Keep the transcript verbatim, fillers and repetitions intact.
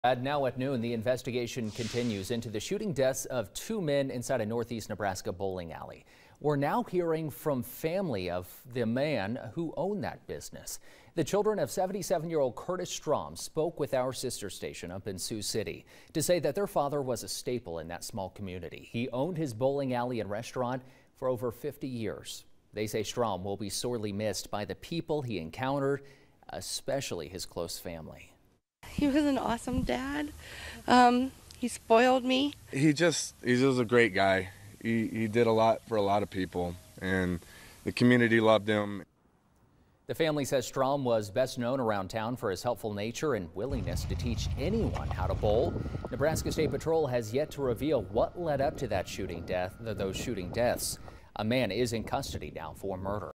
And now at noon, the investigation continues into the shooting deaths of two men inside a northeast Nebraska bowling alley. We're now hearing from family of the man who owned that business. The children of seventy-seven-year-old Curtis Strom spoke with our sister station up in Sioux City to say that their father was a staple in that small community. He owned his bowling alley and restaurant for over fifty years. They say Strom will be sorely missed by the people he encountered, especially his close family. He was an awesome dad. Um, he spoiled me. He just, he was a great guy. He, he did a lot for a lot of people, and the community loved him. The family says Strom was best known around town for his helpful nature and willingness to teach anyone how to bowl. Nebraska State Patrol has yet to reveal what led up to that shooting death, those shooting deaths. A man is in custody now for murder.